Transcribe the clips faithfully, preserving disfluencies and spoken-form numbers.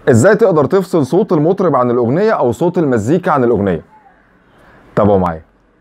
ازاي تقدر تفصل صوت المطرب عن الاغنيه او صوت المزيكا عن الاغنيه؟ تابعوا معايا.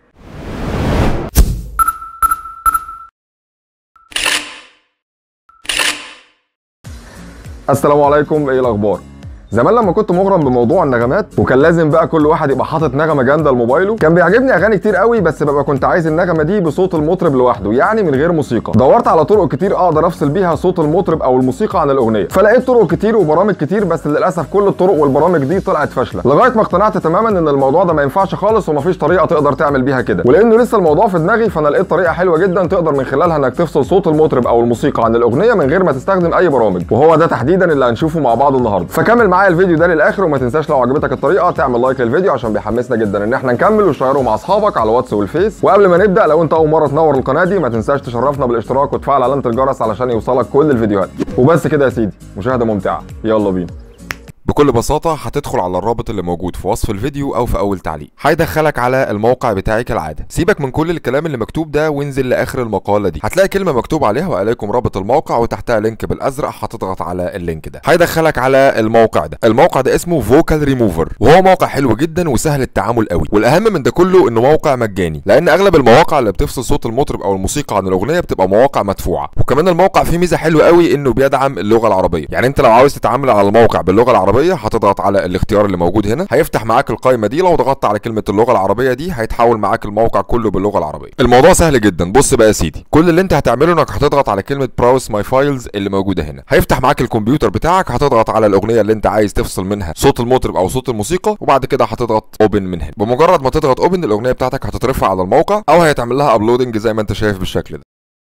السلام عليكم، ايه الاخبار؟ زمان لما كنت مغرم بموضوع النغمات وكان لازم بقى كل واحد يبقى حاطط نغمه جامده لموبايله، كان بيعجبني اغاني كتير قوي، بس ببقى كنت عايز النغمه دي بصوت المطرب لوحده، يعني من غير موسيقى. دورت على طرق كتير اقدر افصل بيها صوت المطرب او الموسيقى عن الاغنيه، فلقيت طرق كتير وبرامج كتير، بس للاسف كل الطرق والبرامج دي طلعت فاشله، لغايه ما اقتنعت تماما ان الموضوع ده ما ينفعش خالص ومفيش طريقه تقدر تعمل بيها كده. ولانه لسه الموضوع في دماغي، فانا لقيت طريقه حلوه جدا تقدر من خلالها انك تفصل صوت المطرب او الموسيقى عن الاغنيه من غير ما تستخدم اي برامج، وهو ده تحديدا اللي هنشوفه مع بعض النهارده. فكمل معايا الفيديو ده للاخر، وما تنساش لو عجبتك الطريقه تعمل لايك للفيديو عشان بيحمسنا جدا ان احنا نكمل، وشيره مع اصحابك على الواتس والفيس. وقبل ما نبدا، لو انت اول مره تنور القناه دي ما تنساش تشرفنا بالاشتراك وتفعل علامه الجرس علشان يوصلك كل الفيديوهات. وبس كده يا سيدي، مشاهده ممتعه، يلا بينا. بكل بساطة هتدخل على الرابط اللي موجود في وصف الفيديو أو في أول تعليق، هيدخلك على الموقع بتاعي كالعادة. سيبك من كل الكلام اللي مكتوب ده وانزل لآخر المقالة دي، هتلاقي كلمة مكتوب عليها وعليكم رابط الموقع وتحتها لينك بالأزرق، هتضغط على اللينك ده هيدخلك على الموقع ده. الموقع ده اسمه فوكال ريموفر، وهو موقع حلو جدا وسهل التعامل قوي، والأهم من ده كله إنه موقع مجاني، لأن أغلب المواقع اللي بتفصل صوت المطرب أو الموسيقى عن الأغنية بتبقى مواقع مدفوعة. وكمان الموقع فيه ميزة حلوة قوي إنه بيدعم اللغة العربية، يعني أنت لو عاوز تتعامل على الموقع باللغة العربية هتضغط على الاختيار اللي موجود هنا، هيفتح معاك القائمه دي. لو ضغطت على كلمه اللغه العربيه دي هيتحول معاك الموقع كله باللغه العربيه. الموضوع سهل جدا. بص بقى يا سيدي، كل اللي انت هتعمله انك هتضغط على كلمه براوس ماي فايلز اللي موجوده هنا، هيفتح معاك الكمبيوتر بتاعك، هتضغط على الاغنيه اللي انت عايز تفصل منها صوت المطرب او صوت الموسيقى، وبعد كده هتضغط اوبن من هنا. بمجرد ما تضغط اوبن الاغنيه بتاعتك هتترفع على الموقع او هيتعمل لها ابلودنج زي ما انت شايف بالشكل ده.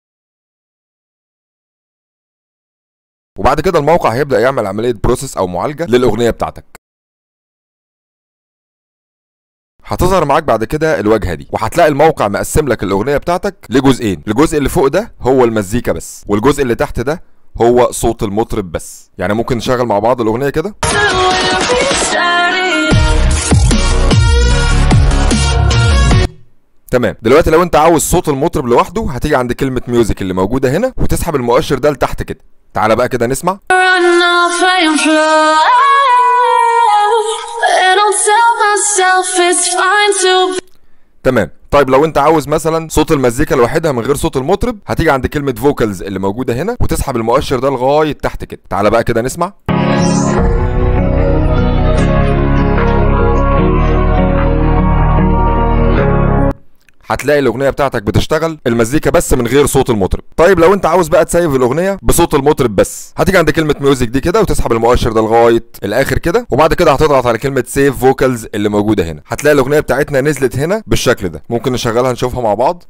وبعد كده الموقع هيبدا يعمل عمليه بروسيس او معالجه للاغنيه بتاعتك. هتظهر معاك بعد كده الواجهه دي، وهتلاقي الموقع مقسم لك الاغنيه بتاعتك لجزئين. الجزء اللي فوق ده هو المزيكا بس، والجزء اللي تحت ده هو صوت المطرب بس. يعني ممكن نشغل مع بعض الاغنيه كده. تمام. دلوقتي لو انت عاوز صوت المطرب لوحده هتيجي عند كلمه ميوزك اللي موجوده هنا وتسحب المؤشر ده لتحت كده. تعالى بقى كده نسمع. تمام. طيب لو انت عاوز مثلا صوت المزيكا لوحدها من غير صوت المطرب هتيجي عند كلمه فوكالز اللي موجوده هنا وتسحب المؤشر ده لغايه تحت كده. تعالى بقى كده نسمع. هتلاقي الاغنيه بتاعتك بتشتغل المزيكا بس من غير صوت المطرب. طيب لو انت عاوز بقى تسيف الاغنيه بصوت المطرب بس هتيجي عند كلمه ميوزك دي كده وتسحب المؤشر ده لغايه الاخر كده، وبعد كده هتضغط على كلمه سيف فوكالز اللي موجوده هنا. هتلاقي الاغنيه بتاعتنا نزلت هنا بالشكل ده. ممكن نشغلها نشوفها مع بعض.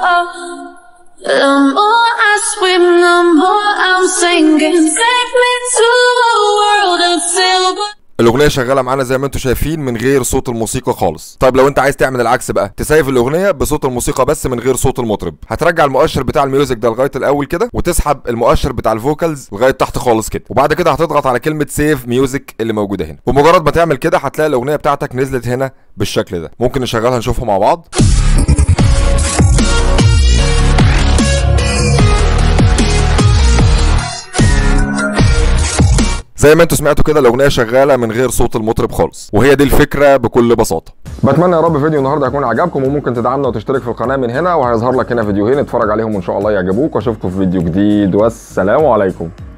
الاغنيه شغاله معانا زي ما انتم شايفين من غير صوت الموسيقى خالص. طيب لو انت عايز تعمل العكس بقى، تسيف الاغنيه بصوت الموسيقى بس من غير صوت المطرب، هترجع المؤشر بتاع الميوزك ده لغايه الاول كده وتسحب المؤشر بتاع الفوكالز لغايه تحت خالص كده، وبعد كده هتضغط على كلمه سيف ميوزك اللي موجوده هنا. ومجرد ما تعمل كده هتلاقي الاغنيه بتاعتك نزلت هنا بالشكل ده. ممكن نشغلها نشوفها مع بعض. زي ما انتوا سمعتوا كده الاغنيه شغاله من غير صوت المطرب خالص، وهي دي الفكره بكل بساطه. بتمنى يا رب فيديو النهارده يكون عجبكم، وممكن تدعمنا وتشترك في القناه من هنا، وهيظهر لك هنا فيديوهين اتفرج عليهم وان شاء الله يعجبوك، واشوفكم في فيديو جديد، والسلام عليكم.